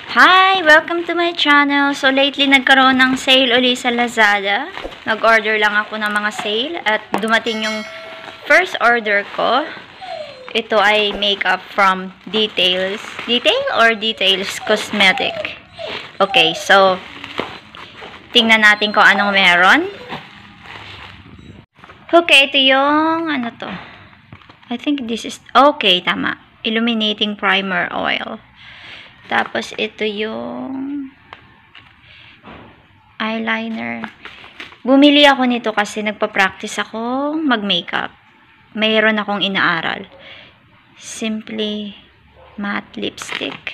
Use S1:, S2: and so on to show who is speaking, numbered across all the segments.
S1: Hi! Welcome to my channel. So, lately nagkaroon ng sale uli sa Lazada. Nag-order lang ako ng mga sale at dumating yung first order ko. Ito ay makeup from Details. Detail or Details Cosmetic? Okay, so, tingnan natin kung anong meron. Okay, ito yung, ano to? I think this is, okay, tama. Illuminating Primer Oil. Tapos, ito yung eyeliner. Bumili ako nito kasi nagpa-practice ako mag-makeup. Mayroon akong inaaral. Simply Matte Lipstick.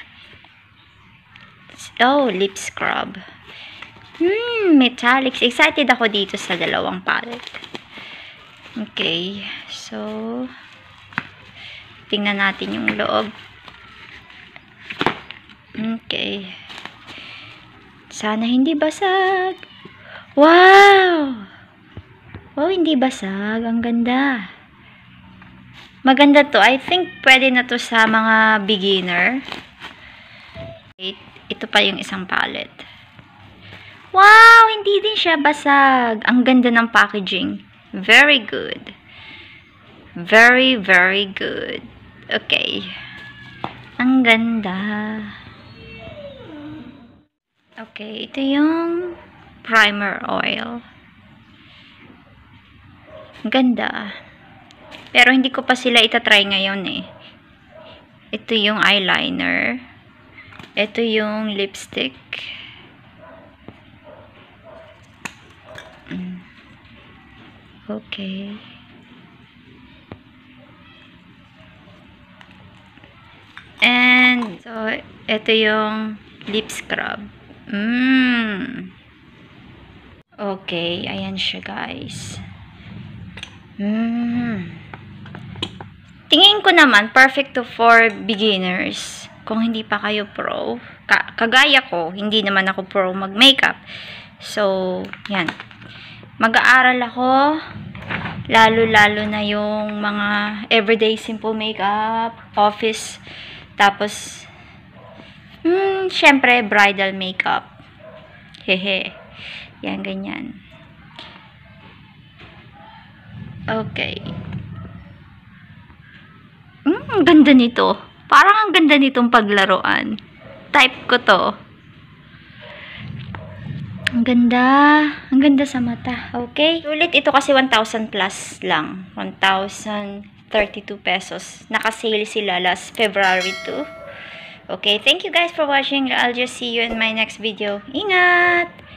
S1: Oh, lip scrub. Metallics. Excited ako dito sa dalawang palette. Okay. So, tingnan natin yung loob. Okay. Sana hindi basag. Wow! Oh, hindi basag. Ang ganda. Maganda to. I think pwede na to sa mga beginner. Ito pa yung isang palette. Wow! Hindi din siya basag. Ang ganda ng packaging. Very good. Very, very good. Okay. Ang ganda. Okay, ito yung primer oil. Ganda. Pero hindi ko pa sila itatry ngayon eh. Ito yung eyeliner. Ito yung lipstick. Okay. And, so, ito yung lip scrub. Okay, ayan siya guys. Tingin ko naman, perfect to for beginners. Kung hindi pa kayo pro. Kagaya ko, hindi naman ako pro mag-makeup. So, yan. Mag-aaral ako. Lalo-lalo na yung mga everyday simple makeup, office. Tapos, syempre, bridal makeup. Hehe. Yan, ganyan. Okay. Ang ganda nito. Parang ang ganda nitong paglaruan. Type ko to. Ang ganda. Ang ganda sa mata. Okay. Ulit ito kasi 1,000 plus lang. 1,032 pesos. Naka-sale sila last February 2. Okay. Thank you guys for watching. I'll just see you in my next video. Ingat!